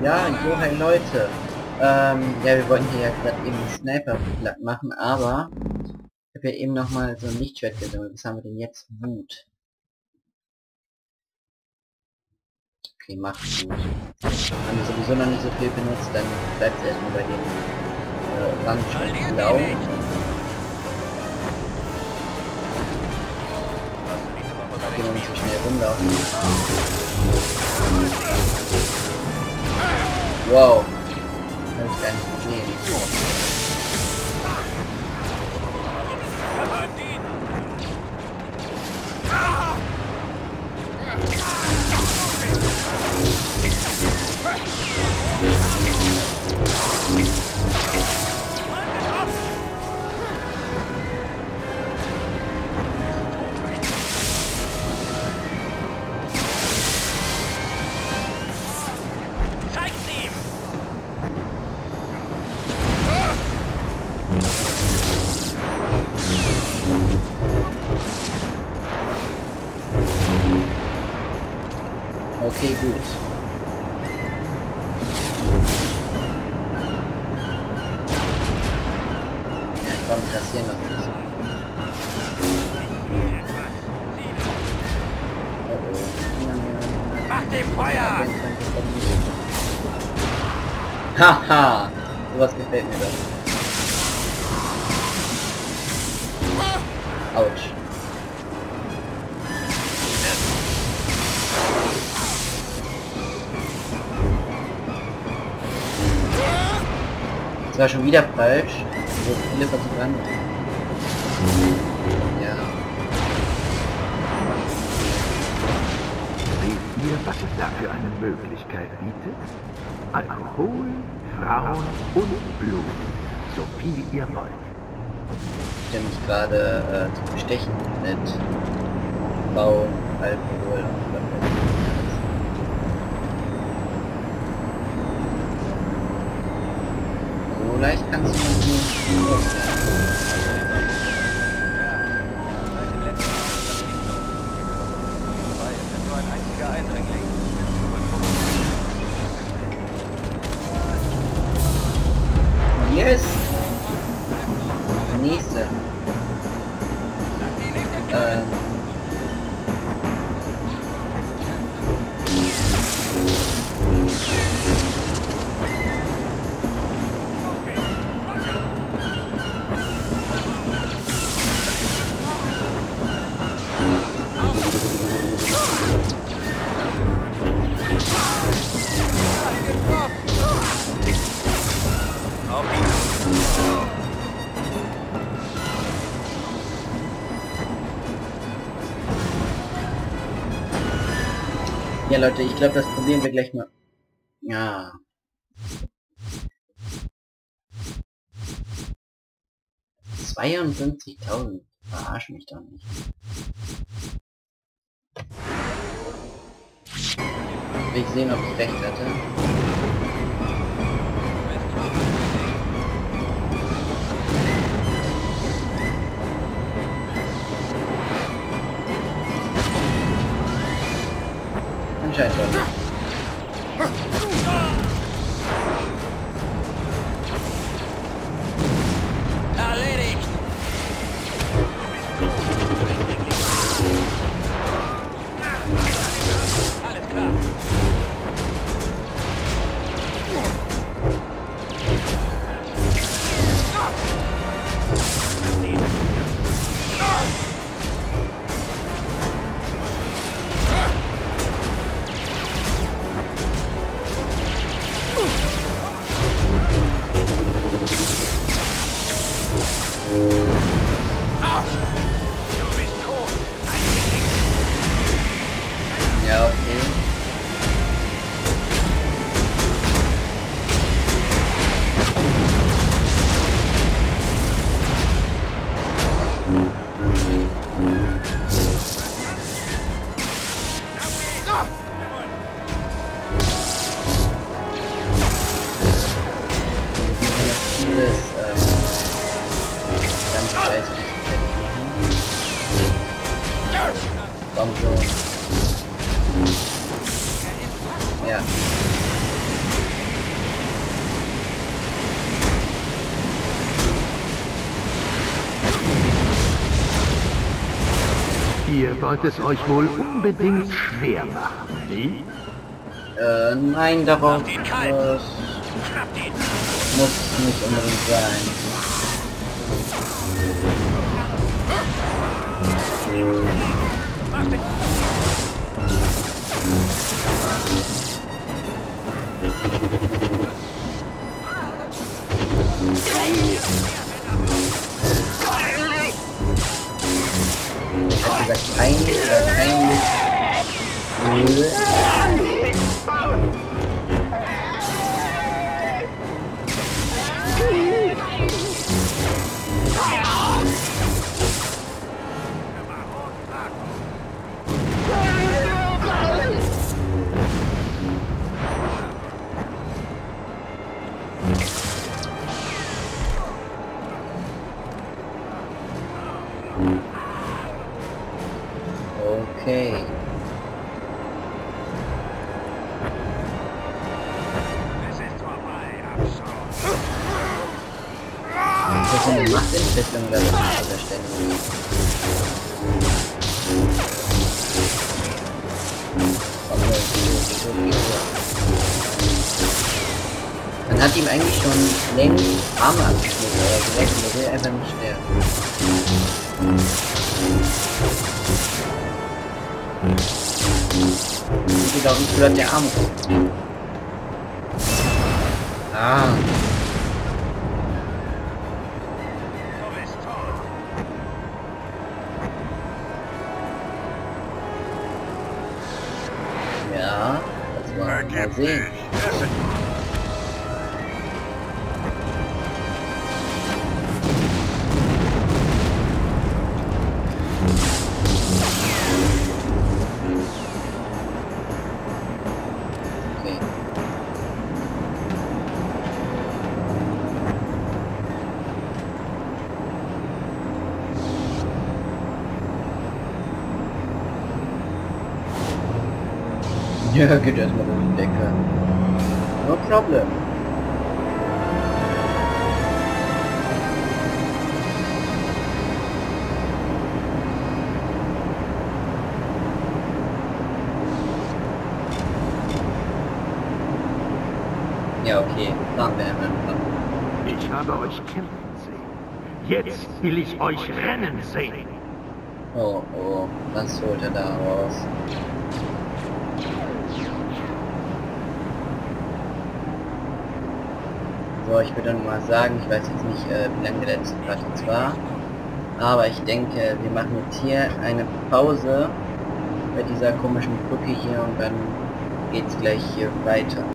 Ja, jo, hi Leute. Ja, wir wollten hier ja gerade eben einen Sniper machen, aber ich habe ja eben noch mal so ein Lichtschwert gesammelt. Was haben wir denn jetzt? Wut. Okay, macht gut. Haben wir sowieso noch nicht so viel benutzt, dann bleibt es erstmal bei den Orange und Blau. Gehen wir nicht so schnell rumlaufen. Wow. Habe ich gar nicht gesehen. Okay, gut. Ja, komm, kassieren noch nicht. Oh oh. Mach dem Feuer! Haha! Sowas gefällt mir doch. Autsch. Das war schon wieder falsch. So viele versuchen an. Ja. Seht ihr, was es da für eine Möglichkeit bietet? Alkohol, Frauen und Blut. So viel ihr wollt. Ich habe mich gerade zu bestechen mit Bau, Alkohol und was weiß ich. So leicht kannst du uns nicht loswerden. Yes! Nächste. Ja Leute, ich glaube, das probieren wir gleich mal. Ja. $52.000. Verarsch mich doch nicht. Will ich sehen, ob ich recht hatte. Anscheinend schon. Erledigt! Alles klar. Ja, okay. Komm schon. Ja. Ihr wollt es euch wohl unbedingt schwer machen, nicht? Nein, darauf Macht ihn kalt. Schnappt ihn. muss nicht unbedingt sein. Macht ihn. Ich hab gesagt, peinlich. Okay. Es ist vorbei, Abschau. Das ist eine Machtentwicklung, da wird nicht unterständig. Man hat ihm eigentlich schon längst Arme abgeschnitten oder gesagt, er will einfach nicht sterben. Wie geht auch nicht bleibt der Arm raus. Ah. Du bist tot. Ja, das war mal sehen. Okay. Ja, geht erstmal durch die Decke. No problem. Ja, okay. Fahren wir einfach. Ich habe euch kämpfen sehen. Jetzt will ich euch rennen sehen. Oh, oh. Was holt er da raus? So, ich würde mal sagen, ich weiß jetzt nicht, wie lange der letzte Part jetzt war. Aber ich denke, wir machen jetzt hier eine Pause bei dieser komischen Brücke hier und dann geht's gleich hier weiter.